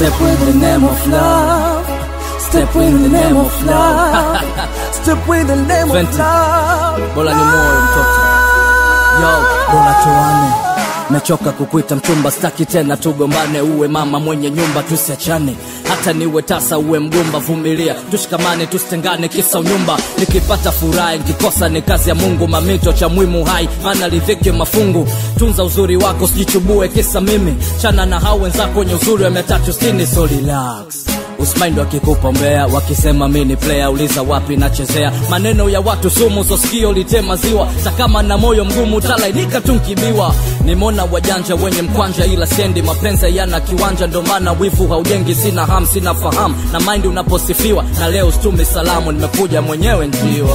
Step in the name of love. Step in the name of love. Step in the name of love. Bora ni moyo mtoto. Yo, Bora Tuoane. mechoka kukuita mchumba, staki tena tugombane. Uwe mama mwenye nyumba, tusiachane. Hata niwe tasa uwe mgumba, vumilia. Tushikamane tusitengane kisa unyumba. Nikipata furaha nikikosa ni kazi ya Mungu. Mamito cha muhimu hai, maana lidhiki mafungu. Tunza uzuri wako usijichubue kisa mimi. Chana na hao wenzako wenye uzuri wa 360. So relax, usimaindi wakikupa mbea, wakisema mini player, uliza wapi nachezea. Maneno ya watu sumu, so sikio litema ziwa. Takama na moyo mgumu, talainika tunkibiwa. Nimona wajanja wenye mkwanja ila sendi. Mapenzi yana kiwanja, ndo maana wivu haujengi. Sina ham, sina fahamu, na mind unaposifiwa. Na leo stumi salamu, nimekuja mwenyewe njiwa.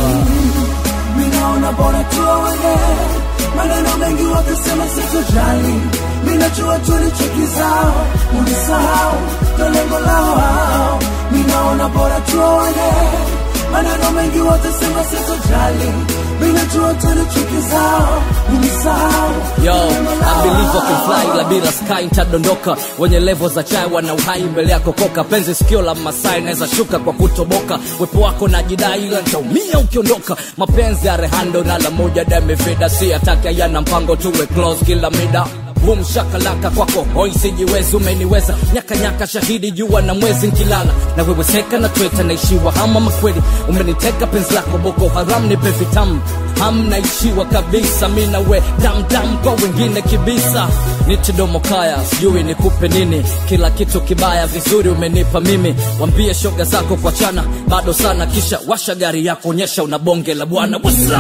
Minaona bora Tuoane. Maneno mengi wakisema sitojali. Minajua tulichokizao, unisahau, ndo lengo lao. Minaona bora Tuoane. Maneno mengi wakisema sitojali. Minajua tulichokizao, unisahau. Yo, I believe I can fly, la bila sky nitadondoka. Wenye level za chai wana uhai mbele yako koka. Penzi sikio la Masai naweza shuka kwa kutoboka. Wepo wako na jidai ila nitaumia ukiondoka. Mapenzi ya rehando na la moja dame vida. Si atake yana mpango tuwe close kila mida. Boom shakalaka kwako hoi sijiwezi, umeniweza nyaka nyaka shahidi jua na mwezi nkilala. Na wewe seka na tweta naishiwa hama makweli. Umeniteka penzi lako Boko Haram nipe vitamu. Hamna ishiwa kabisa, mina we dam dam kwa wengine kibisa. Nitidomo kaya, sijui nikupe nini. Kila kitu kibaya vizuri umenipa mimi. Wambie shoga zako kwa chana, bado sana. Kisha washa gari yako, onyesha unabonge la bwana. What's up?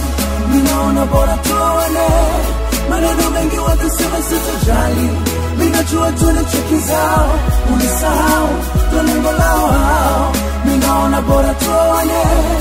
Minaona bora Tuoane. Maneno mengi wakisema sitojali. Minajua tulichokizao, unisahau, ndo lengo lao. Minaona bora Tuoane.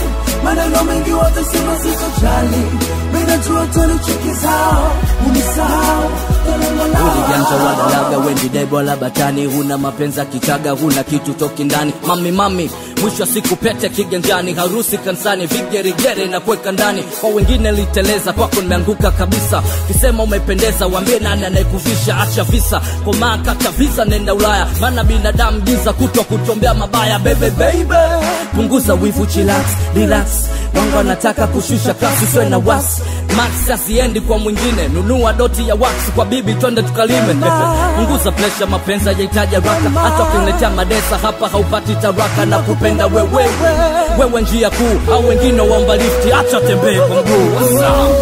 Maneno mengi wakisema sitojali. Minajua tulichokizao, unisahau, ndo lengo lao. Ulijanja wadalaga wendi debo la batani. Huna mapenza kichaga, huna kitu toki ndani. Mami, mwisho wa siku pete kiganjani. Harusi kansani, vigerigere na kuweka ndani. Kwa wengine liteleza, kwako nimeanguka kabisa. Kisema umependeza, wambie nani anayekuvisha. Acha visa, komaa kata visa, nenda Ulaya. Maana binadamu giza kutwa kutombea mabaya. Baby, punguza wivu, chillax, relax. Wangu anataka kushusha kasi, swe na wasi. Max asiendi kwa mwingine, nunua doti ya wax. Kwa bibi twende tukalime. Punguza pressure, mapenzi yahitaji haraka. Hata ukiniletea madesa hapa haupati taraka. Na kupenda wewe njia kuu. Au wengine waomba lifti, acha tembee kwa mguu.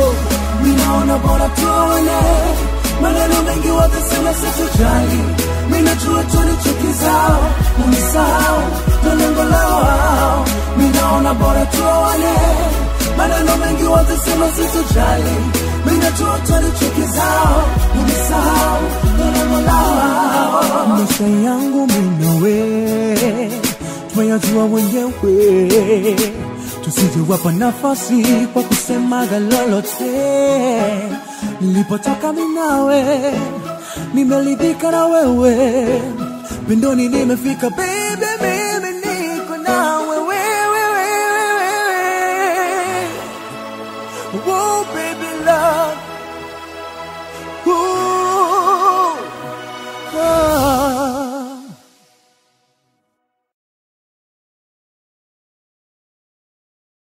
Minaona bora Tuoane. Maneno mengi wakisema sitojali. Minajua tulichokizao, unisahau, ndo lengo lao. Minaona bora Tuoane. Maneno mengi wakisema sitojali. Minajua tulichokizao, unisahau, ndo lengo lao. Maisha yangu minawe, tumeyajua wenyewe. Tusije wapa nafasi kwa kusema lolote. Nilipotoka minawe, nimelidhika na wewe. Pendoni nimefika baby.